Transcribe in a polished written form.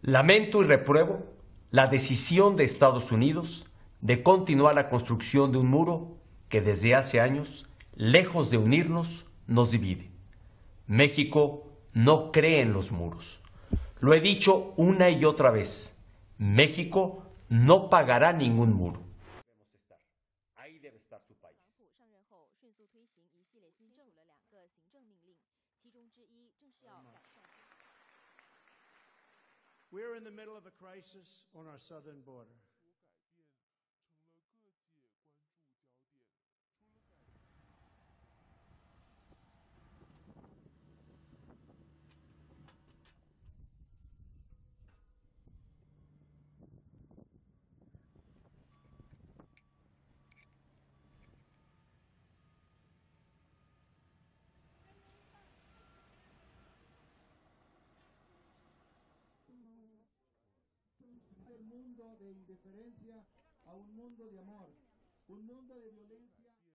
Lamento y repruebo la decisión de Estados Unidos de continuar la construcción de un muro que desde hace años, lejos de unirnos, nos divide. México no cree en los muros. Lo he dicho una y otra vez. México no pagará ningún muro. Ahí debe estar su país. We're in the middle of a crisis on our southern border. Del mundo de indiferencia a un mundo de amor, un mundo de violencia.